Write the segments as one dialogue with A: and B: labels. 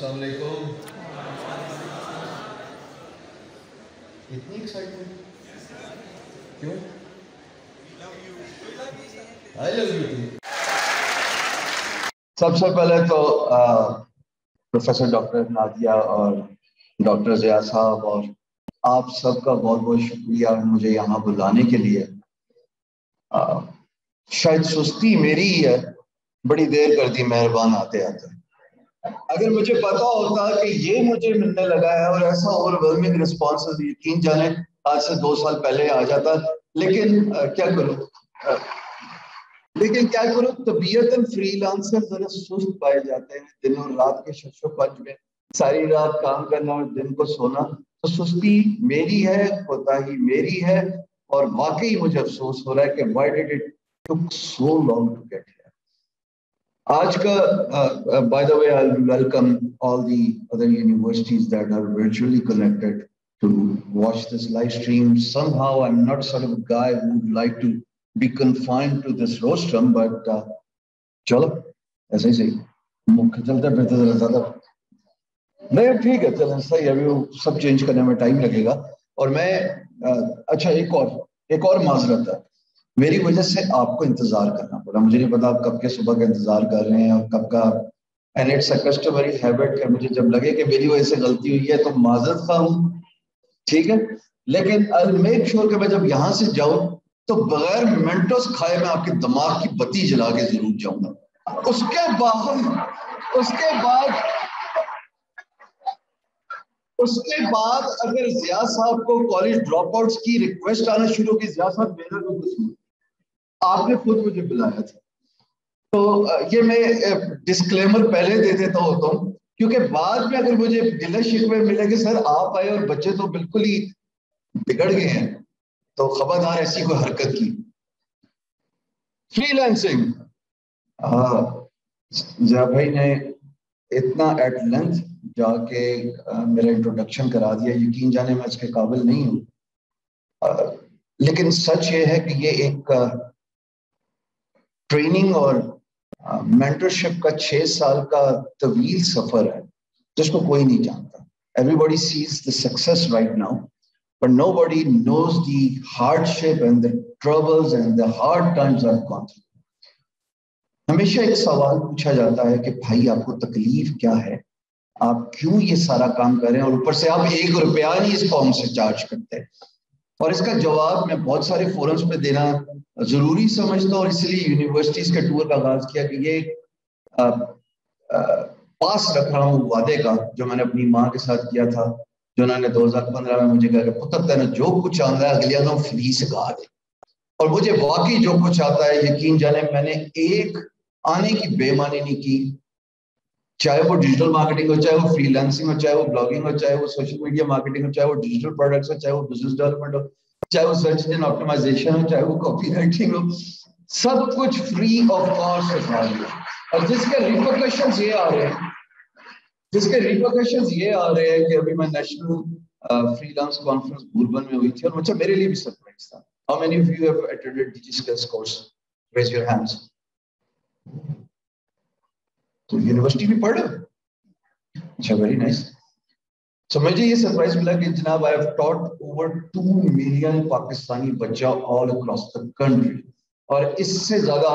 A: السلام علیکم. اتنی ایکسائٹمنٹ کیوں؟ آئی لو یو ٹو. سب سے پہلے تو پروفیسر ڈاکٹر نادیہ اور ڈاکٹر ضیاء صاحب اور آپ سب کا بہت بہت شکریہ مجھے یہاں بلانے کے لیے. شاید سستی میری ہی ہے، بڑی دیر کر دی مہربان آتے آتے. اگر مجھے پتا ہوتا کہ یہ مجھے ملنے لگا ہے اور ایسا اوور ویلمنگ رسپانس، یقین جانے آج سے 2 سال پہلے آ جاتا. لیکن کیا کروں طبیعت فری لانسر ذرا سست پائے جاتے ہیں. دن اور رات کے شش و پنج میں ساری رات کام کرنا اور دن کو سونا، تو سستی میری ہے، کوتاہی میری ہے. اور واقعی مجھے افسوس ہو رہا ہے کہ why did it took so long to get here. آج کا by the way I'll welcome all the other universities that are virtually connected to watch this live stream. Somehow I'm not sort of a guy who would like to be confined to this rostrum, but چلو ایسے ہی صحیح مکھ چلتے پھرتے ذرا زیادہ نہیں ٹھیک ہے. چلیں صحیح ہے، ابھی وہ سب چینج کرنے میں ٹائم لگے گا. اور میں اچھا ایک اور معذرت ہے، میری وجہ سے آپ کو انتظار کرنا پڑا. مجھے نہیں پتا آپ کب کے صبح کا انتظار کر رہے ہیں اور کب کا. And it's a customary habit کہ مجھے جب لگے کہ میری وجہ سے غلطی ہوئی ہے تو معذرت خواہ ہوں، ٹھیک ہے. لیکن I'll make sure کہ میں جب یہاں سے جاؤں تو بغیر منٹوس کھائے میں آپ کے دماغ کی بتی جلا کے ضرور جاؤں گا. اس کے بعد اگر ضیاء صاحب کو کالج ڈراپ آؤٹس کی ریکویسٹ آنا شروع کی، ضیاء صاحب میرا تو قصور، آپ نے خود مجھے بلایا تھا. تو یہ میں ڈسکلیمر پہلے دے دیتا ہوتا ہوں، کیونکہ بعد میں اگر مجھے گلے شکوے ملے کہ سر آپ آئے اور بچے تو بالکل ہی بگڑ گئے ہیں، تو خبردار ایسی کوئی حرکت کی. فری لانسنگ ضیاء بھائی نے اتنا ایٹ لینتھ جا کے میرا انٹروڈکشن کرا دیا، یقین جانے میں اس کے قابل نہیں ہوں. لیکن سچ یہ ہے کہ یہ ایک ٹریننگ اور مینٹرشپ کا 6 سال کا طویل سفر ہے جس کو کوئی نہیں جانتا. Everybody sees the success right now, but nobody knows the hardship and the troubles and the hard times I've gone through. ہمیشہ ایک سوال پوچھا جاتا ہے کہ بھائی آپ کو تکلیف کیا ہے، آپ کیوں یہ سارا کام کر رہے ہیں، اور اوپر سے آپ 1 روپیہ نہیں اس قوم سے چارج کرتے. اور اس کا جواب میں بہت سارے فورمز پہ دینا ضروری سمجھتا ہوں، اور اس لیے یونیورسٹیز کے ٹور کا آغاز کیا کہ یہ پاس رکھ رہا ہوں وعدے کا جو میں نے اپنی ماں کے ساتھ کیا تھا، جو انہوں نے 2015 میں مجھے کہا کہ پتر تینے جو کچھ آتا ہے اگلے دن فری سکھا دے. اور مجھے واقعی جو کچھ آتا ہے یقین جانے میں نے ایک آنے کی بے معنی نہیں کی، چاہے وہ ڈیجیٹل مارکیٹنگ ہو، چاہے وہ فری لانسنگ ہو، چاہے وہ بلاگنگ ہو، چاہے وہ سوشل میڈیا مارکیٹنگ ہو، چاہے وہ ڈیجیٹل پروڈکٹس ہو، چاہے وہ بزنس ڈیولپمنٹ ہو، چاہے وہ سرچ انجن آپٹیمائزیشن ہو، چاہے وہ کاپی رائٹنگ ہو، سب کچھ فری آف کاسٹ سکھا دیا. اور جس کے ریپرکشنز یہ آ رہے ہیں کہ ابھی میں national freelance conference Bhurban میں ہوئی تھی، اور مجھے میرے لیے بھی سرپرائز تھا. How many of you have attended DigiSkills course? Raise your hands. تو یونیورسٹی بھی پڑھ رہے ہو؟ اچھا، ویری نائس. سو مجھے یہ سرپرائز ملا کہ جناب I have taught over 2 million Pakistani بچہ all across the country. اور اس سے زیادہ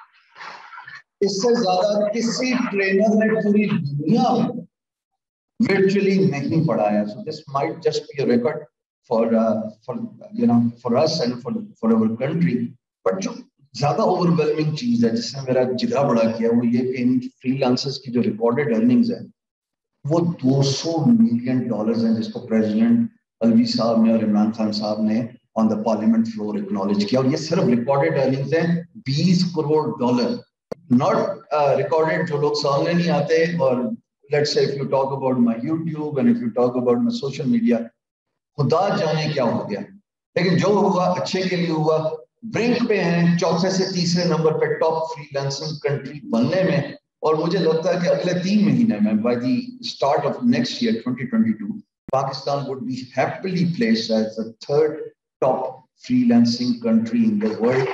A: کسی ٹرینر نے پوری دنیا میں virtually نہیں پڑھایا. So this might just be a record for us and for our country. But جو زیادہ overwhelming چیز ہے جس نے میرا جگہ بڑا کیا وہ یہ کہ ان فری لانسرز کی جو ریکارڈڈ ارننگز ہیں وہ $200 ملین ہیں، جس کو پریزیڈنٹ الوی صاحب نے اور عمران خان صاحب نے on the parliament floor acknowledge کیا. اور یہ صرف ریکارڈڈ ارننگز ہیں $20 کروڑ، ناٹ ریکارڈڈ جو لوگ سامنے نہیں آتے. اور let's say if you talk about my YouTube and if you talk about my social media, خدا جانے کیا ہو گیا. لیکن جو ہوا اچھے کے لیے ہوا. برنک پہ ہیں 4 سے 3 نمبر پہ ٹاپ فری لانسنگ کنٹری بننے میں. اور مجھے لگتا ہے کہ اگلے 3 مہینے میں by the start of next year 2022 Pakistan would be happily placed as the 3rd top freelancing country in the world.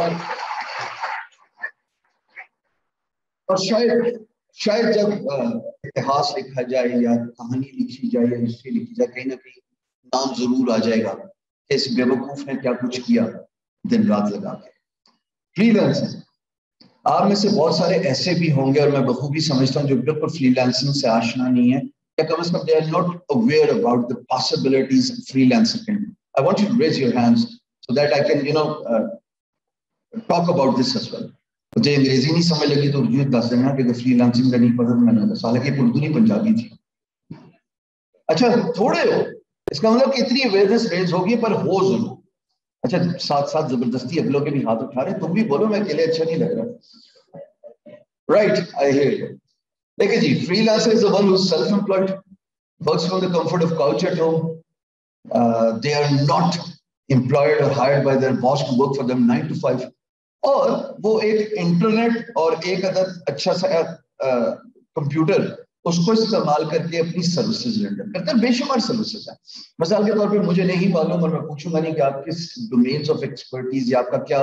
A: اور شاید جب اتہاس لکھا جائے یا کہانی لکھی جائے یا ہسٹری لکھی جائے, کہیں نہ کہیں نام ضرور آ جائے گا کہ اس بیوقوف نے کیا کچھ کیا دن رات لگا کے. فری لانسنگ, آپ میں سے بہت سارے ایسے بھی ہوں گے, اور میں بخوبی سمجھتا ہوں, جو بالکل فری لانسنگ سے آشنا نہیں ہے, یا کم از کم they are not aware about the possibilities of freelancing can do. I want you to raise your hands so that I can, talk about this as well. مجھے انگریزی نہیں سمجھ لگی تو اردو دس دینا کہ فری لانسنگ کا نہیں پتا, میں نے بتا, حالانکہ اردو نہیں پنجابی تھی. اچھا تھوڑے ہو, اس کا مطلب کہ اتنی اویئرنیس ریز ہوگی, پر ہو ضرور. اچھا ساتھ ساتھ زبردستی اگلوں کے بھی ہاتھ اٹھا رہے, تم بھی بولو, میں اکیلے اچھا نہیں لگ رہا. Right, I hear you. دیکھیں جی, freelancer is the one who is self-employed, works from the comfort of couch at home. They are not employed or hired by their boss to work for them 9 to 5. اور وہ ایک internet اور ایک عدد اچھا سا computer اس کو استعمال کر کے اپنی سروسز رینڈر کرتے ہیں. بے شمار سروسز ہیں. مثال کے طور پہ مجھے نہیں معلوم, اور میں پوچھوں گا نہیں کہ آپ کس ڈومینس آف ایکسپرٹیز یا آپ کا کیا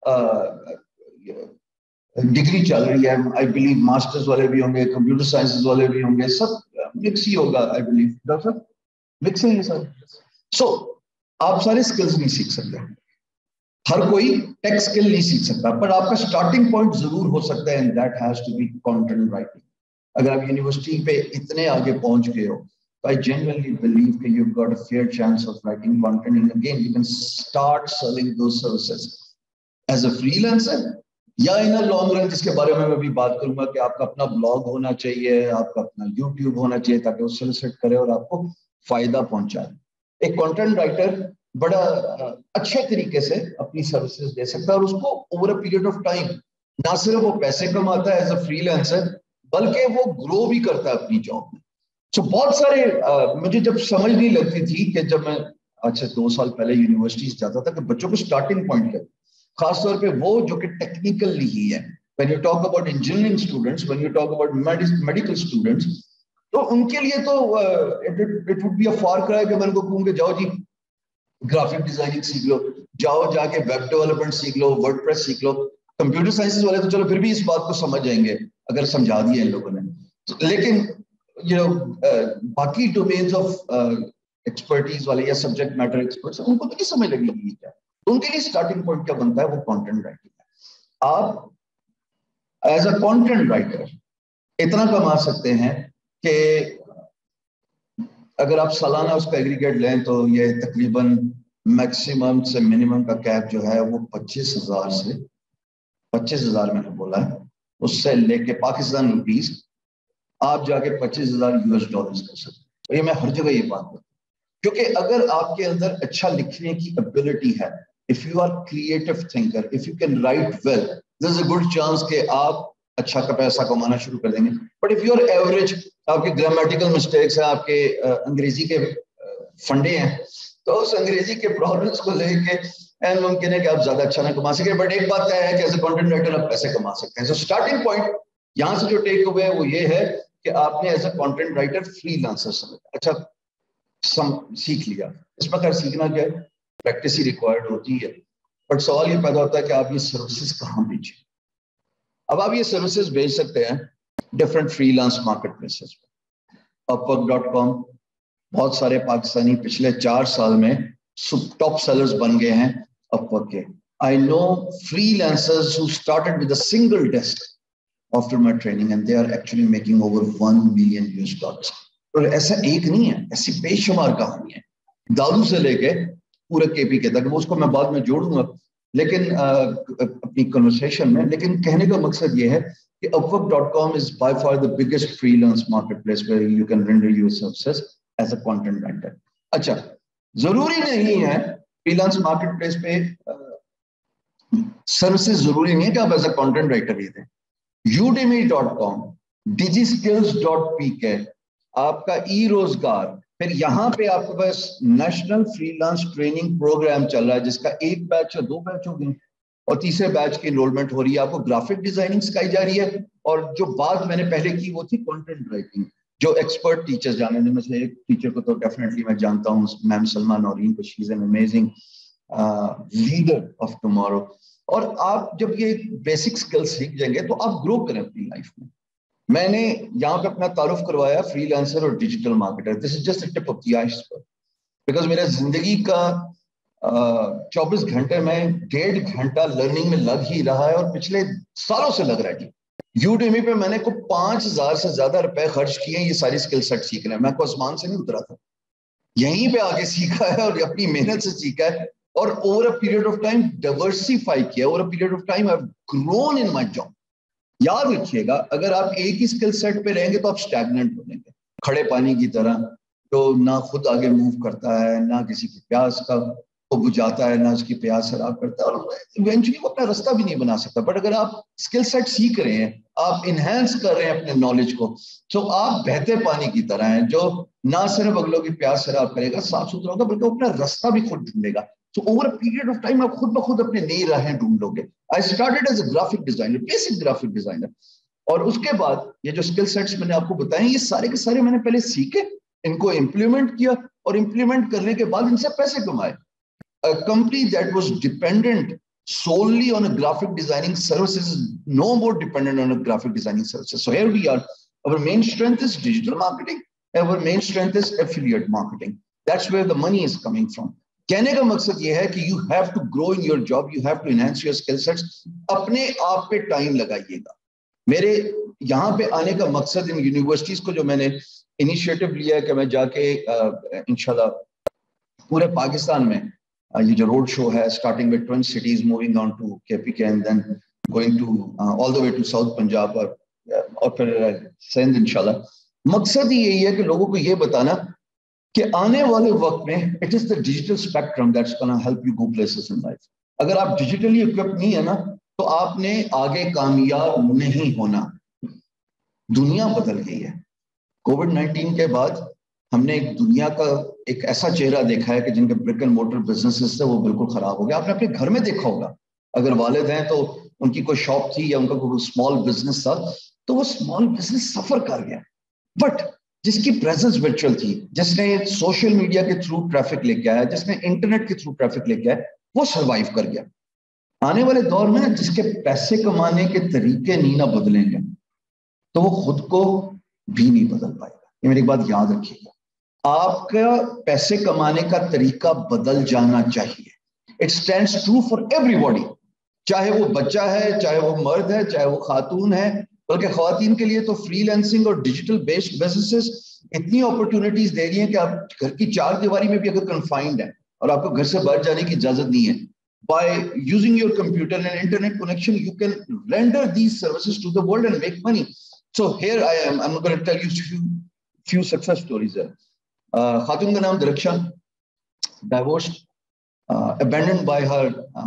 A: ڈگری چل رہی ہے. آئی بلیو ماسٹرز والے بھی ہوں گے, کمپیوٹر سائنسز والے بھی ہوں گے, سب مکس ہی ہوگا. I believe doctor sahab mix ہے یہ سب. سو آپ سارے اسکلز نہیں سیکھ سکتے, ہر کوئی ٹیک اسکل نہیں سیکھ سکتا, پر آپ کا اسٹارٹنگ پوائنٹ ضرور ہو سکتا ہے, and that has to be content writing. اگر آپ یونیورسٹی پہ اتنے آگے پہنچ گئے ہو, تو I genuinely believe that you've got a fair chance of writing content, and again you can start selling those services as a freelancer یا in a long run, جس کے بارے میں بھی بات کروں گا, کہ آپ کا اپنا بلاگ ہونا چاہیے, آپ کا اپنا یوٹیوب ہونا چاہیے, تاکہ وہ سلسٹ کرے اور آپ کو فائدہ پہنچائے. ایک کنٹینٹ رائٹر بڑا اچھے طریقے سے اپنی سروسز دے سکتا ہے, اور اس کو over a period of time نہ صرف وہ پیسے کماتا ہے ایز اے فری لانسر, بلکہ وہ گرو بھی کرتا ہے اپنی جاب میں. سو بہت سارے مجھے جب سمجھ نہیں لگتی تھی کہ جب میں اچھا 2 سال پہلے یونیورسٹیز جاتا تھا, کہ بچوں کو اسٹارٹنگ پوائنٹ کیا, خاص طور پہ وہ جو کہ ٹیکنیکل ہی ہے. when you talk about engineering students, when you talk about medical students, تو ان کے لیے تو it would be a far cry کہ میں ان کو کہوں کہ جاؤ جی گرافک ڈیزائننگ سیکھ لو, جاؤ جا کے ویب ڈیولپمنٹ سیکھ لو, ورڈ پریس سیکھ لو. کمپیوٹر سائنسز والے تو چلو پھر بھی اس بات کو سمجھ جائیں گے اگر سمجھا دیا ان لوگوں نے, لیکن باقی ڈومینز آف ایکسپرٹیز والے یا سبجیکٹ میٹر ایکسپرٹس ان کو تو نہیں سمجھ لگے گی کیا. ان کے لیے اسٹارٹنگ پوائنٹ کیا بنتا ہے, وہ کانٹینٹ رائٹنگ ہے. آپ ایز اے کانٹینٹ رائٹر اتنا کما سکتے ہیں کہ اگر آپ سالانہ اس کا ایگریگیٹ لیں تو یہ تقریباً میکسیمم سے منیمم کا کیپ جو ہے وہ 25,000 سے 25,000 میں نے بولا ہے, اس سے لے کے پاکستان روپیز آپ جا کے 25,000 US ڈالرز کر سکتے ہیں. یہ میں ہر جگہ یہ بات کرتا ہوں, کیونکہ اگر آپ کے اندر اچھا لکھنے کی ابیلٹی ہے, if you are creative thinker, if you can write well, there's a good chance کہ آپ اچھا کا پیسہ کمانا شروع کر دیں گے. But if you are average, آپ کے گرامیٹیکل مسٹیکس ہیں, آپ کے انگریزی کے فنڈے ہیں, تو اس انگریزی کے پرابلمس کو لے کے این ممکن ہے کہ آپ زیادہ اچھا نہ کما سکیں. بٹ ایک بات ہے کہ ایز اے کنٹینٹ رائٹر آپ پیسے کما سکتے ہیں. سو اسٹارٹنگ پوائنٹ یہاں سے جو ٹیک اوے ہے وہ یہ ہے کہ آپ نے as a content writer freelancer سمجھا, اچھا سیکھ لیا. اس میں خیر سیکھنا کیا ہے, پریکٹس ہی ریکوائرڈ ہوتی ہے. بٹ سوال یہ پیدا ہوتا ہے کہ آپ یہ سروسز کہاں بیچیں. اب آپ یہ سروسز بیچ سکتے ہیں different freelance marketplaces پہ. upwork.com بہت سارے پاکستانی پچھلے 4 سال میں ٹاپ سیلرز بن گئے ہیں upwork کے. I know freelancers who started with a single desk after my training and they are actually making over $1 million US. اور ایسا ایک نہیں ہے, ایسی بے شمار کہانی ہے, دارو سے لے کے پورے کے پی کے تک. اس کو میں بعد میں جوڑوں گا لیکن اپنی کنورسیشن میں. لیکن کہنے کا مقصد یہ ہے کہ upwork.com is by far the biggest freelance marketplace where you can render your services as a content writer. اچھا ضروری نہیں ہے فری لانس مارکیٹ پلیس پہ سروسز ضروری نہیں ہے کہ آپ ایز اے کانٹینٹ رائٹر ہی دیں. udemy.com, digiskills.pk, آپ کا ای روزگار. پھر یہاں پہ آپ کے پاس national freelance training program چل رہا ہے جس کا 1 بیچ یا 2 بیچ ہو گئے, اور تیسرے بیچ کی انرولمنٹ ہو رہی ہے. آپ کو گرافک ڈیزائننگ سکھائی جا رہی ہے, اور جو بات میں نے پہلے کی وہ تھی کانٹینٹ رائٹنگ. جو ایکسپرٹ ٹیچرز جانے میں سے ایک ٹیچر کو تو ڈیفینیٹلی میں جانتا ہوں, میم سلمہ نورین کو. She is an amazing leader of tomorrow. اور آپ جب یہ بیسک اسکل سیکھ جائیں گے تو آپ گرو کریں اپنی لائف میں. میں نے یہاں پہ اپنا تعارف کروایا فری لانسر اور digital marketer. This is just tip of the iceberg. Because میرا زندگی کا 24 گھنٹے میں 1.5 گھنٹہ لرننگ میں لگ ہی رہا ہے, اور پچھلے سالوں سے لگ رہا ہے. یوڈیمی پہ میں نے کو 5,000 سے زیادہ روپے خرچ کیے ہیں یہ ساری اسکل سیٹ سیکھنے. میں کو آسمان سے نہیں اترا تھا, یہیں پہ آگے سیکھا ہے اور اپنی محنت سے سیکھا ہے, اور over a period of time diversify کیا. Over a period of time I have grown in my job. یاد رکھیے گا, اگر آپ ایک ہی اسکل سیٹ پہ رہیں گے تو آپ اسٹیگننٹ ہو جائیں گے, کھڑے پانی کی طرح, جو نہ خود آگے موو کرتا ہے, نہ کسی کی پیاس کا وہ بجھاتا ہے, نہ اس کی پیاس خراب کرتا ہے, اور ایونچولی وہ اپنا راستہ بھی نہیں بنا سکتا. بٹ اگر آپ اسکل سیٹ سیکھ رہے ہیں, آپ انہینس کر رہے ہیں اپنے نالج کو, تو آپ بہتے پانی کی طرح ہیں, جو نہ صرف اگلوں کی پیاس خراب کرے گا, صاف ستھرا ہوگا, بلکہ اپنا راستہ بھی خود ڈھونڈے گا. So over a period of time آپ خود بخود اپنے نئی راہیں ڈھونڈ لو گے. I started as a graphic designer, basic graphic designer. اور اس کے بعد یہ جو اسکل سیٹس میں نے آپ کو بتائے, یہ سارے کے سارے میں نے پہلے سیکھے, ان کو امپلیمنٹ کیا, اور امپلیمنٹ کرنے کے بعد ان سے پیسے کمائے. A company that was dependent solely on a graphic designing services is no more dependent on a graphic designing services. So here we are. Our main strength is digital marketing. Our main strength is affiliate marketing. That's where the money is coming from. کہنے کا مقصد یہ ہے کہ you have to grow in your job, you have to enhance your skill sets. اپنے آپ پہ time لگائیے گا. میرے یہاں پہ آنے کا مقصد ان یونیورسٹیز کو جو میں نے انیشیٹو لیا ہے کہ میں جا کے انشاءاللہ پورے پاکستان میں یہ جو روڈ شو ہے, starting with twin cities, moving on to K P K, and then going to all the way to south Punjab, اور پھر سندھ انشاءاللہ. مقصد ہی یہی ہے کہ لوگوں کو یہ بتانا کہ آنے والے وقت میں it is the digital spectrum that's gonna help you go places in life. اگر آپ ڈیجیٹلی اکوپڈ نہیں ہے نا, تو آپ نے آگے کامیاب نہیں ہونا. دنیا بدل گئی ہے. کووڈ-19 کے بعد ہم نے ایک دنیا کا ایک ایسا چہرہ دیکھا ہے کہ جن کے برک اینڈ مورٹر بزنسز تھے وہ بالکل خراب ہو گیا. آپ نے اپنے گھر میں دیکھا ہوگا, اگر والد ہیں تو ان کی کوئی شاپ تھی یا ان کا کوئی اسمال بزنس تھا, تو وہ اسمال بزنس سفر کر گیا. بٹ جس کی پریزنس ورچوئل تھی, جس نے سوشل میڈیا کے تھرو ٹریفک لے کے آیا, جس نے انٹرنیٹ کے تھرو ٹریفک لے کے آیا, وہ سروائیو کر گیا. آنے والے دور میں جس کے پیسے کمانے کے طریقے نہیں نہ بدلیں گے, تو وہ خود کو بھی نہیں بدل پائے گا. یہ میری بات یاد رکھیے گا. آپ کا پیسے کمانے کا طریقہ بدل جانا چاہیے. It stands true for everybody, چاہے وہ بچہ ہے, چاہے وہ مرد ہے, چاہے وہ خاتون ہے. بلکہ خواتین کے لیے تو فری لانسنگ اور ڈیجیٹل بیسڈ بزنسز اتنی اپرچونٹیز دے رہی ہیں کہ آپ گھر کی 4 دیواری میں بھی اگر کنفائنڈ ہیں اور آپ کو گھر سے باہر جانے کی اجازت نہیں ہے, by using your computer and internet connection you can render these services to the world and make money. So here I am, I'm going to tell you few success stories there. خاتون کا نام Darakhshan, divorced, abandoned by her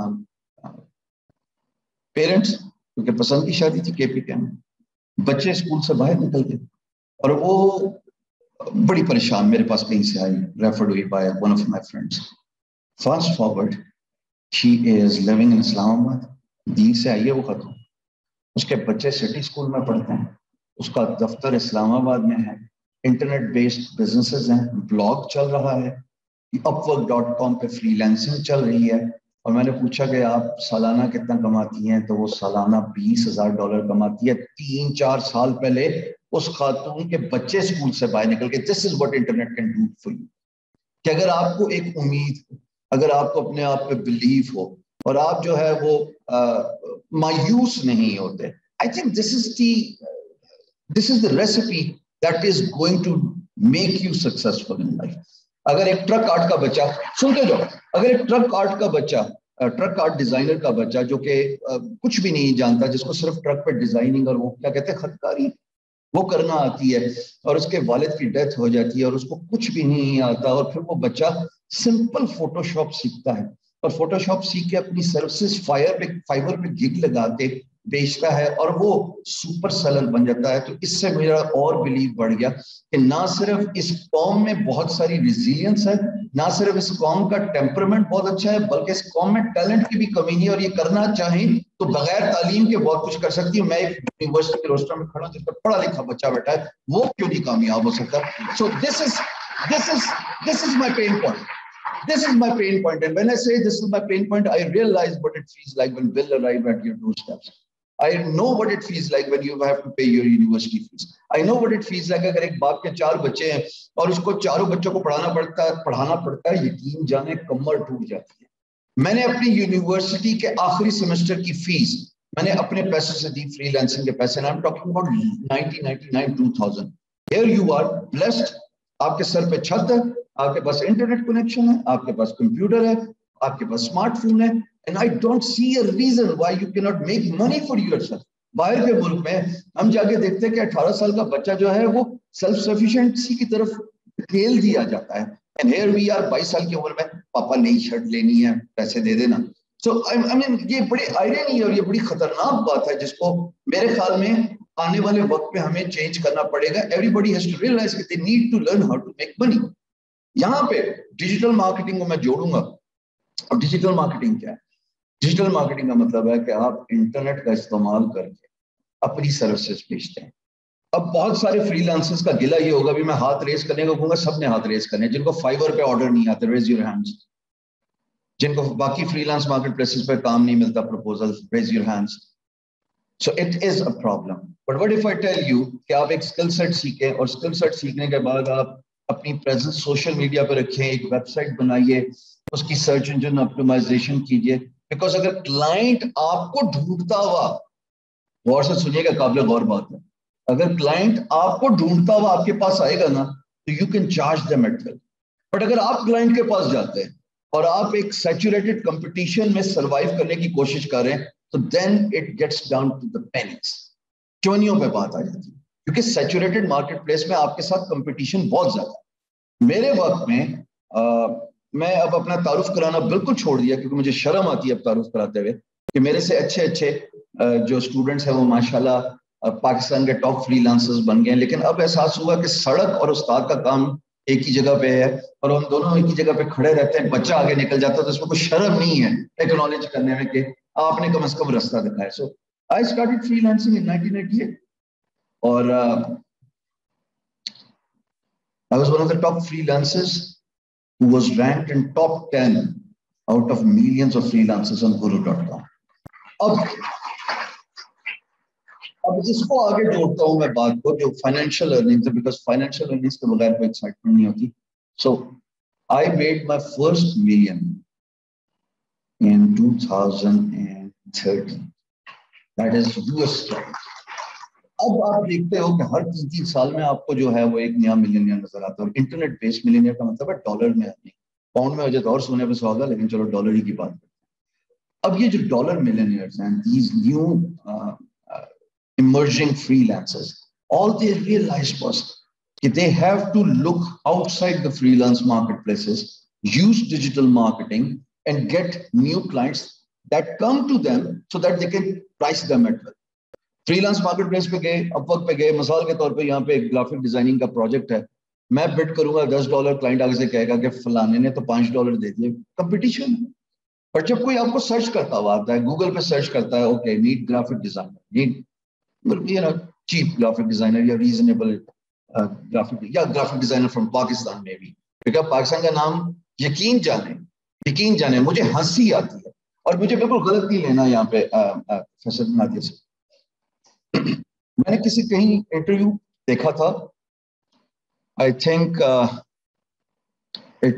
A: parents, کیونکہ پسند کی شادی تھی کے P کے میں. بچے اسکول سے باہر نکل گئے اور وہ بڑی پریشان میرے پاس کہیں سے آئی, ریفرڈ ہوئی by one of my friends. Fast forward, she is living in Islamabad. دیر سے آئی ہے وہ خاتون, اس کے بچے سٹی اسکول میں پڑھتے ہیں, اس کا دفتر اسلام آباد میں ہے, انٹرنیٹ بیسڈ بزنسز ہیں, بلاگ چل رہا ہے, upwork.com پہ فری لانسنگ چل رہی ہے. اور میں نے پوچھا کہ آپ سالانہ کتنا کماتی ہیں, تو وہ سالانہ $20,000 کماتی ہے. 3-4 سال پہلے اس خاتون کے بچے اسکول سے باہر نکل کے. This is what internet can do for you. کہ اگر آپ کو ایک امید, اگر آپ کو اپنے آپ پہ بلیف ہو, اور آپ جو ہے وہ مایوس نہیں ہوتے, I think this is the recipe that is going to make you successful in life. اگر ایک ٹرک آرٹ کا بچہ, سنتے جاؤ, اگر ایک ٹرک آرٹ کا بچہ, ٹرک آرٹ ڈیزائنر کا بچہ جو کہ کچھ بھی نہیں جانتا, جس کو صرف ٹرک پہ ڈیزائننگ اور وہ کیا کہتے ہیں خط کاری وہ کرنا آتی ہے, اور اس کے والد کی ڈیتھ ہو جاتی ہے اور اس کو کچھ بھی نہیں آتا, اور پھر وہ بچہ سمپل فوٹو شاپ سیکھتا ہے, اور فوٹو شاپ سیکھ کے اپنی سروسز فائبر پہ گگ لگا کے بیچتا ہے, اور وہ سپر سیلر بن جاتا ہے. تو اس سے میرا اور بلیف بڑھ گیا کہ نہ صرف اس قوم میں بہت ساری ریزیلینس ہے, نہ صرف اس قوم کا ٹیمپرمنٹ بہت اچھا ہے, بلکہ اس قوم میں ٹیلنٹ کی بھی کمی نہیں ہے, اور یہ کرنا چاہیں تو بغیر تعلیم کے بہت کچھ کر سکتی ہے. میں ایک یونیورسٹی کے روسٹر میں کھڑا ہوں جس پہ پڑھا لکھا بچہ بیٹھا ہے, وہ کیوں نہیں کامیاب ہو سکتا؟ سو this is my pain point. This is my pain point. And when I say this is my pain point, I realize what it feels like when Bill arrived at your doorsteps. I know what it feels like when you have to pay your university fees. I know what it feels like अगर एक बाप के 4 बच्चे हैं और उसको चारों बच्चों को पढ़ाना पड़ता है, यकीन जाने कमर टूट जाती है. मैंने अपनी यूनिवर्सिटी के आखिरी सेमेस्टर की फीस मैंने अपने पैसे से दी, फ्रीलांसिंग के पैसे. I'm talking about 1999, 2000. Here you are blessed. आपके सर पे छत है, आपके पास इंटरनेट कनेक्शन है, आपके पास कंप्यूटर है, आपके पास स्मार्टफोन है. And I don't see a reason why you cannot make money for yourself. बाहर के मुल्क में हम जाके देखते हैं कि 18 साल का बच्चा जो है वो सेल्फ सफिशिएंसी की तरफ खेल दिया जाता है. And here we are 22 साल की उम्र में, पापा नई शर्ट लेनी है, पैसे दे देना. So I mean ये बड़ी आयरनी और ये बड़ी खतरनाक बात है जिसको मेरे ख्याल में आने वाले वक्त में हमें चेंज करना पड़ेगा. Everybody has to realize that they need to learn how to make money. यहाँ पे डिजिटल मार्केटिंग को मैं जोड़ूंगा. अब डिजिटल मार्केटिंग क्या है? डिजिटल मार्केटिंग का मतलब है कि आप इंटरनेट का इस्तेमाल करके अपनी सर्विसेज बेचते हैं. अब बहुत सारे फ्रीलांसर्स का गिला ये होगा, भी मैं हाथ रेस करने को कहूंगा, सबने हाथ रेस करने. जिनको फाइवर पे ऑर्डर नहीं आते, रेज योर हैंड्स. जिनको बाकी फ्रीलांस मार्केट प्लेसेस पे काम नहीं मिलता, proposal, raise your hands. So it is a problem. But what if I tell you कि आप एक स्किल सेट सीखें और स्किल सेट सीखने के बाद आप अपनी प्रेजेंस सोशल मीडिया पे रखें, एक वेबसाइट बनाइए, उसकी सर्च इंजन ऑप्टिमाइजेशन कीजिए. बिकॉज अगर क्लाइंट आपको ढूंढता हुआ, गौर से सुनिएगा, काबिल गौर बात है, अगर क्लाइंट आपको ढूंढता हुआ आपके पास आएगा ना, तो you can charge them at well. But अगर आप क्लाइंट के पास जाते हैं और आप एक सैचुरेटेड कंपटीशन में सर्वाइव करने की कोशिश कर रहे हैं, तो then it gets down to the pennies. चौनियों पे बात आ जाती है, क्योंकि सैचुरेटेड मार्केट प्लेस में आपके साथ कंपटीशन बहुत ज्यादा है. मेरे वक्त में मैं अब अपना तारुफ कराना बिल्कुल छोड़ दिया, क्योंकि मुझे शर्म आती है अब तारुफ कराते हुए कि मेरे से अच्छे जो स्टूडेंट्स हैं वो माशाल्लाह पाकिस्तान के टॉप फ्रीलांसर्स बन गए हैं. लेकिन अब एहसास हुआ कि सड़क और उस्ताद का काम एक ही जगह पे है और हम दोनों एक ही जगह पे खड़े रहते हैं. बच्चा आगे निकल जाता है तो उसमें कोई शर्म नहीं है एक्नॉलेज करने में कि आपने कम से कम रास्ता दिखाया. सो आई स्टार्टेड फ्रीलांसिंग इन 1988 और I was one of the top freelancers who was ranked in top 10 out of millions of freelancers on guru.com. अब इसको आगे जोड़ता हूं मैं बात को, जो फाइनेंशियल अर्निंग्स है, बिकॉज फाइनेंशियल अर्निंग्स के बगैर कोई एक्साइटमेंट नहीं होती. So I made my first million in 2013. That is US. अब आप देखते हो कि हर 3 साल में आपको जो है वो एक नया मिलियनियर नजर आता है. और इंटरनेट बेस्ड मिलियनियर का मतलब है डॉलर में, नहीं पाउंड में हो जाए तो और सोने पे सुहागा, लेकिन चलो डॉलर ही की बात करते हैं. अब ये जो डॉलर मिलियनियर्स हैं, these new emerging freelancers, all they realized was that they have to look outside the freelance marketplaces, use digital marketing and get new clients that come to them so that they can price them at well. Freelance marketplace पे गए, Upwork पे गए, मिसाल के तौर पे यहाँ पे एक ग्राफिक डिजाइनिंग का प्रोजेक्ट है, मैं बिड करूंगा $10, क्लाइंट आगे से कहेगा कि फलाने ने तो $5 दे दिए. कंपटीशन. पर जब कोई आपको सर्च करता हुआ आता है, गूगल पे सर्च करता है, okay need graphic designer, need cheap graphic designer या reasonable graphic designer from Pakistan maybe. because Pakistan का नाम यकीन जाने मुझे हंसी आती है और मुझे बिल्कुल गलत नहीं लेना यहाँ पे प्रोफेसर नादिया से. मैंने किसी कहीं इंटरव्यू देखा था, आई थिंक इट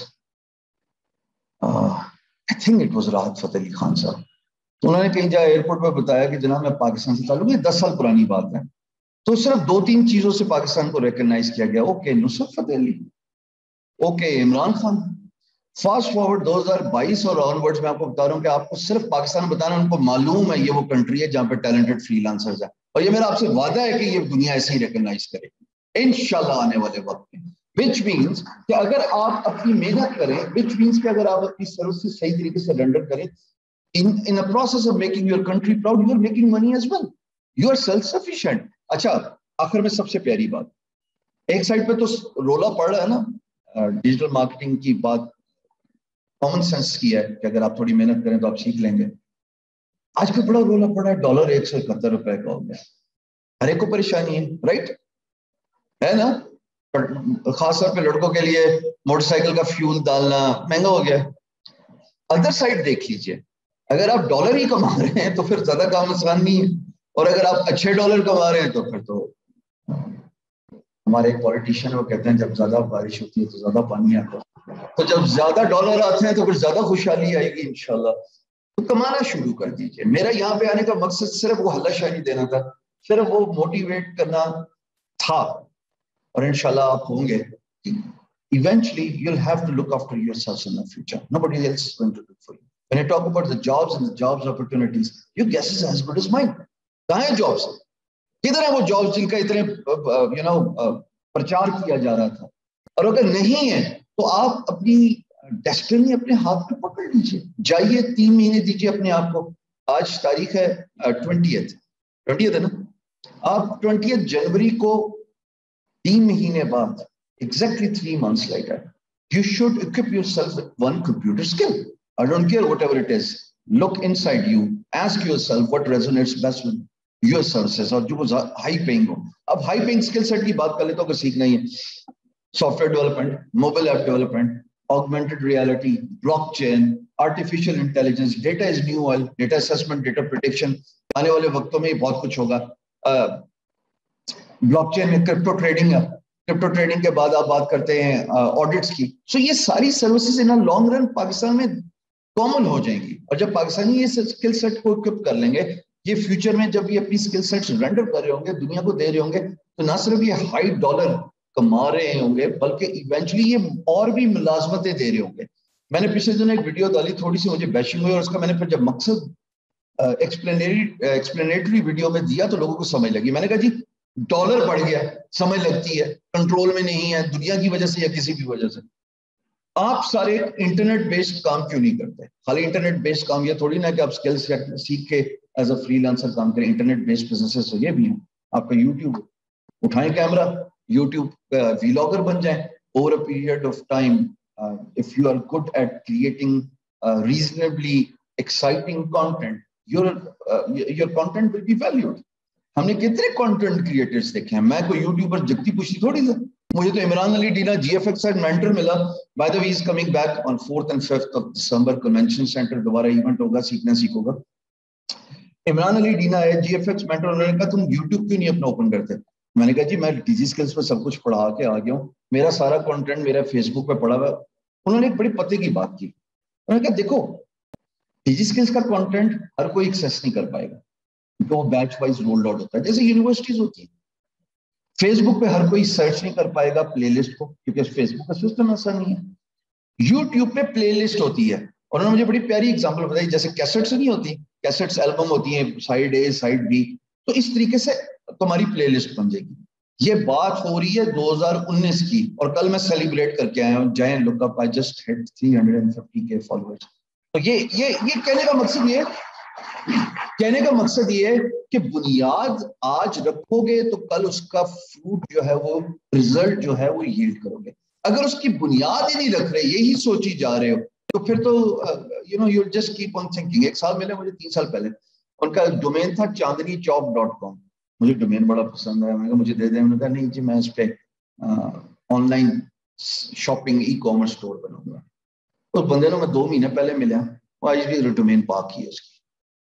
A: वाज राहत फतेह अली खान साहब. तो उन्होंने कहीं जाए एयरपोर्ट पर बताया कि जनाब मैं पाकिस्तान से ताल्लुक, ये 10 साल पुरानी बात है, तो सिर्फ 2-3 चीजों से पाकिस्तान को रिकॉग्नाइज किया गया. Okay Nusrat Fateh Ali, okay Imran Khan. Fast forward 2022 और ऑनवर्ड्स में आपको बता रहा हूँ कि आपको सिर्फ पाकिस्तान बताना, उनको मालूम है ये वो कंट्री है जहाँ पे टैलेंटेड फ्रीलांसर्स है. और ये मेरा आपसे वादा है कि ये दुनिया ऐसे ही रिकॉग्नाइज करेगी इंशाल्लाह आने वाले वक्त में. विच मीन्स कि अगर आप अपनी मेहनत करें, विच मीन्स कि अगर आप अपनी सर्विस सही तरीके से रेंडर करें, in a process of making your country proud, you are making money as well. You are self-sufficient. अच्छा, आखिर में सबसे प्यारी बात, एक साइड पे तो रोला पड़ रहा है ना डिजिटल मार्केटिंग की बात, कॉमन सेंस की है कि अगर आप थोड़ी मेहनत करें तो आप सीख लेंगे. आजकल बड़ा रोला पड़ा है, डॉलर 171 रुपए का हो गया, हर एक को परेशानी है, राइट है ना. पर खास तौर पे लड़कों के लिए मोटरसाइकिल का फ्यूल डालना महंगा हो गया. अदर साइड देख लीजिए, اگر آپ ڈالر ہی کما رہے ہیں تو پھر زیادہ کام آسان نہیں ہے، اور اگر آپ اچھے ڈالر کما رہے ہیں تو پھر تو ہمارے ایک پولیٹیشین وہ کہتے ہیں جب زیادہ بارش ہوتی ہے تو زیادہ پانی آتا ہے، تو جب زیادہ ڈالر آتے ہیں تو پھر زیادہ خوشحالی آئے گی انشاءاللہ. تو کمانا شروع کر دیجئے. میرا یہاں پہ آنے کا مقصد صرف وہ حلہ شاہی دینا تھا، صرف وہ موٹیویٹ کرنا تھا، اور انشاءاللہ آپ ہوں گے. Eventually you'll have to look after yourselves in the future. Nobody else is going to do it for you. When I talk about the jobs and the jobs opportunities, your guess is as good as mine. کہاں ہیں jobs? کدھر ہیں وہ jobs جن کا اتنے پرچار کیا جا رہا تھا؟ اور اگر نہیں ہے تو آپ اپنی ڈیسٹنی اپنے ہاتھ میں پکڑ لیجیے. جائیے 3 مہینے دیجیے اپنے آپ کو. آج تاریخ ہے 20th ہے نا. آپ 20 جنوری کو 3 مہینے بعد exactly 3 months later, you should equip yourself with one computer skill. I don't care whatever it is. Look inside you. Ask yourself what resonates best with your services اور جو high paying ہو. اب high paying skill set کی بات کر لیتا ہوں کہ سیکھنا ہی ہے. Software development, mobile app development, augmented reality, blockchain, artificial intelligence, data is new oil, data assessment, data prediction. آنے والے وقتوں میں بہت کچھ ہوگا. بلاک چین میں کرپٹو ٹریڈنگ ہے. کرپٹو ٹریڈنگ کے بعد آپ بات کرتے ہیں آڈٹس کی. سو یہ ساری services in long run Pakistan میں کامن ہو جائیں گی. اور جب پاکستانی یہ اسکل سیٹ کو اکوپ کر لیں گے، یہ فیوچر میں جب یہ اپنی اسکل سیٹس رینڈر کر رہے ہوں گے، دنیا کو دے رہے ہوں گے، تو نہ صرف یہ ہائی ڈالر کما رہے ہوں گے بلکہ ایونچولی یہ اور بھی ملازمتیں دے رہے ہوں گے. میں نے پچھلے دن ایک ویڈیو ڈالی، تھوڑی سی مجھے بیشنگ ہوئی، اور اس کا میں نے پھر جب مقصد ایکسپلینیٹری ویڈیو میں دیا تو لوگوں کو سمجھ لگی. میں نے کہا جی ڈالر بڑھ گیا، سمجھ لگتی ہے، کنٹرول میں نہیں ہے دنیا کی وجہ سے یا کسی بھی وجہ سے. آپ سارے انٹرنیٹ بیسڈ کام کیوں نہیں کرتے؟ خالی انٹرنیٹ بیسڈ کام یہ تھوڑی نا کہ آپ اسکل سیکھ کے ایز اے فری لانسر کام کریں. انٹرنیٹ بیسڈ بزنسز یہ بھی ہیں. آپ کا یوٹیوب اٹھائیں کیمرہ، یوٹیوب ویلاگر بن جائیں. Over a period of time if you are good at creating reasonably exciting content, your content will be valued. ہم نے کتنے کنٹینٹ کریٹرز دیکھے ہیں. میں کوئی یوٹیوبر جگتی پوچھتی تھوڑی تھا. مجھے تو Imran Ali Dina G F X mentor ملا. By the way is coming back on 4th and 5th of December convention center. دوبارہ ایونٹ ہوگا، سیکھنا سیکھو گا. عمران علی ڈینا ہے جی ایف ایکس مینٹر. انہوں نے کہا تم یوٹیوب کیوں نہیں اپنا اوپن کرتے؟ میں نے کہا جی میں ڈیجی اسکلس پہ سب کچھ پڑھا کے آ گیا ہوں، میرا سارا کنٹینٹ میرا فیس بک پہ پڑا ہوا. انہوں نے ایک بڑی پتے کی بات کی. انہوں نے کہا دیکھو ڈیجی اسکلس کا کنٹینٹ ہر کوئی ایکسیس نہیں کر پائے گا، وہ بیچ وائز رولڈ آؤٹ ہوتا ہے جیسے یونیورسٹیز ہوتی ہیں. فیس بک پہ ہر کوئی سرچ نہیں کر پائے گا پلے لسٹ کو، کیونکہ فیس بک کا سسٹم ایسا نہیں ہے. یوٹیوب پہ پلے لسٹ ہوتی ہے. اور انہوں نے مجھے بڑی پیاری اگزامپل بتائی، جیسے کیسٹس نہیں ہوتی، کیسٹس البم ہوتی ہیں، سائڈ اے سائڈ بی، تو اس طریقے سے تمہاری پلے لسٹ بن جائے گی. یہ بات ہو رہی ہے 2019 کی، اور کل میں سیلیبریٹ کر کے آیا ہوں. جائیں لک اپ، I just hit 350K followers. تو یہ کہنے کا مقصد یہ ہے کہ بنیاد آج رکھو گے تو کل اس کا فروٹ جو ہے وہ ریزلٹ جو ہے وہ ییلڈ کرو گے. اگر اس کی بنیاد ہی نہیں رکھ رہے، یہی سوچی جا رہے ہو، تو پھر تو you just keep on thinking. ایک سال ملے مجھے 3 سال پہلے، ان کا ڈومین تھا chandnichowk.com. مجھے ڈومین بڑا پسند ہے. میں نے کہا مجھے دے دیں. انہوں نے کہا نہیں جی میں اس پہ online shopping e commerce store بناؤں گا. اس بندے نے میں 2 مہینے پہلے ملا، وہ آج بھی ڈومین پاک ہی ہے اس کی.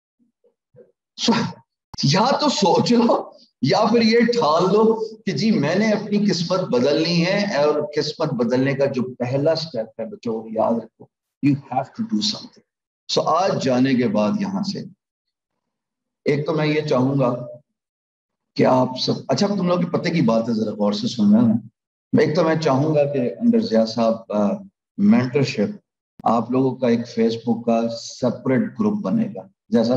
A: یا تو سوچ لو یا پھر یہ ٹھان لو کہ جی میں نے اپنی قسمت بدلنی ہے. اور قسمت بدلنے کا جو پہلا سٹیپ ہے بچوں یاد رکھو، you have to do something. So آج جانے کے بعد یہاں سے ایک تو میں یہ چاہوں گا کہ آپ سب، اچھا تم لوگ کے پتے کی بات ہے ذرا غور سے سننا نا. ایک تو میں چاہوں گا کہ انڈر ضیاء صاحب مینٹرشپ آپ لوگوں کا ایک فیس بک کا سیپریٹ گروپ بنے گا. جیسا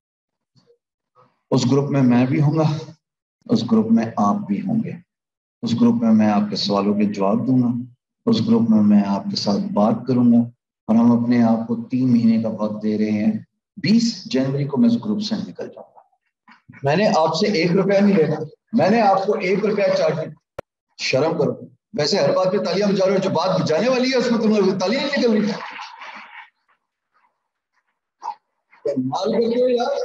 A: اس گروپ میں بھی ہوں گا، اس گروپ میں آپ بھی ہوں گے. اس گروپ میں آپ کے سوالوں کے جواب دوں گا. اس گروپ میں آپ کے ساتھ بات کروں گا. اور ہم اپنے آپ کو 3 مہینے کا وقت دے رہے ہیں. 20 جنوری کو میں اس گروپ سے نکل جاؤں گا. میں نے آپ سے 1 روپیہ نہیں لینا. میں نے آپ کو 1 روپیہ چارج. شرم کرو. ویسے ہر بات پہ تالیاں بجا رہے ہو، جو بات بجانے والی ہے اس میں تم لوگ تالیاں نہیں نکل رہی. مال کرتے ہو یار،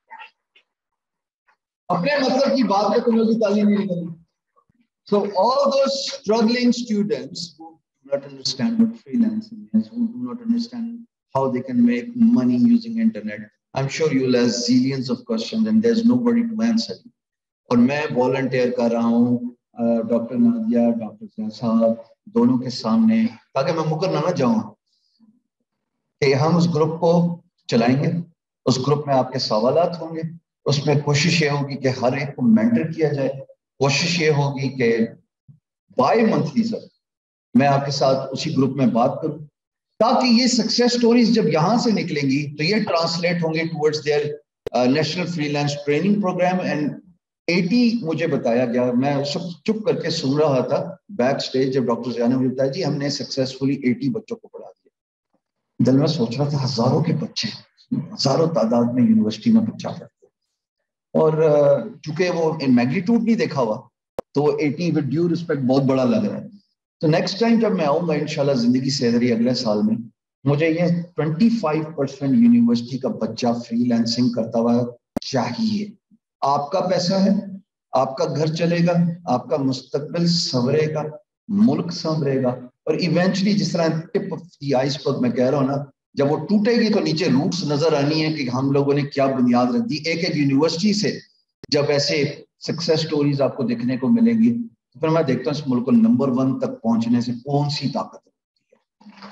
A: اپنے مطلب کی بات پہ تم لوگ کی تالیاں نہیں نکل رہی. So all those struggling students who do not understand what freelancing is, who do not understand how they can make money using internet. I'm sure you'll have zillions of questions and there's nobody to answer. اور میں volunteer کر رہا ہوں doctor Nadia, doctor زیاد صاحب دونوں کے سامنے, تاکہ میں مکر نہ جاؤں, کہ ہم اس گروپ کو چلائیں گے. اس گروپ میں آپ کے سوالات ہوں گے. اس میں کوشش یہ ہوگی کہ ہر ایک کو مینٹر کیا جائے. کوشش یہ ہوگی کہ بائی منتھلی سر میں آپ کے ساتھ اسی گروپ میں بات کروں, تاکہ یہ سکسیس سٹوریز جب یہاں سے نکلیں گی تو یہ ٹرانسلیٹ ہوں گے towards their national freelance training program. And 80 مجھے بتایا گیا, میں چپ کر کے سن رہا تھا بیک سٹیج جب ڈاکٹر زیا نے مجھے بتایا جی ہم نے سکسیسفلی 80 بچوں کو پڑھا دیا. دل میں سوچ رہا تھا ہزاروں کے بچے, ہزاروں تعداد میں یونیورسٹی میں بچہ پڑھتے, اور چونکہ وہ میگنیٹیوڈ نہیں دیکھا ہوا تو 80 ود ڈیو رسپیکٹ بہت بڑا لگ رہا ہے. تو نیکسٹ ٹائم جب میں آؤں گا انشاءاللہ زندگی سیدری اگلے سال میں, مجھے یہ 25% یونیورسٹی کا بچہ فری لانسنگ کرتا ہوا چاہیے. آپ کا پیسہ ہے, آپ کا گھر چلے گا, آپ کا مستقبل سنورے گا, ملک سنورے گا. اور ایونچولی جس طرح ٹپ آف دی آئس برگ میں کہہ رہا ہوں نا, جب وہ ٹوٹے گی تو نیچے روٹس نظر آنی ہے کہ ہم لوگوں نے کیا بنیاد رکھ دی. ایک ایک یونیورسٹی سے جب ایسے سکسیس سٹوریز آپ کو دیکھنے کو ملیں گی تو پھر میں دیکھتا ہوں اس ملک کو نمبر 1 تک پہنچنے سے کون سی طاقت ہے.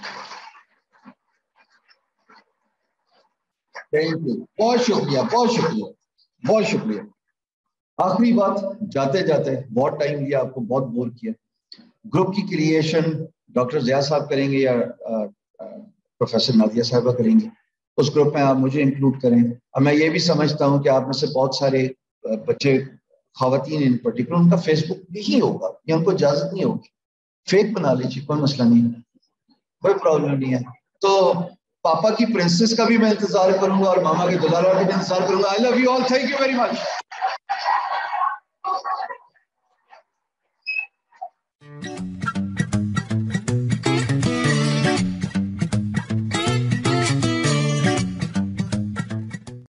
A: تھینک یو, بہت شکریہ, بہت شکریہ, بہت شکریہ. آخری بات جاتے جاتے, بہت ٹائم لیا آپ کو, بہت بور کیا. گروپ کی کریشن ڈاکٹر زیا صاحب کریں گے یا پروفیسر نادیہ صاحبہ کریں گے؟ اس گروپ میں آپ مجھے انکلوڈ کریں. اور میں یہ بھی سمجھتا ہوں کہ آپ میں سے بہت سارے بچے, خواتین ان پرٹیکولر, ان کا فیس بک نہیں ہوگا یا ان کو اجازت نہیں ہوگی, فیک بنا لیجیے, کوئی مسئلہ نہیں ہے, کوئی پرابلم نہیں ہے. تو پاپا کی پرنسس کا بھی میں انتظار کروں گا اور ماما کے دلارا کا بھی انتظار کروں گا. I love you all, thank you very much.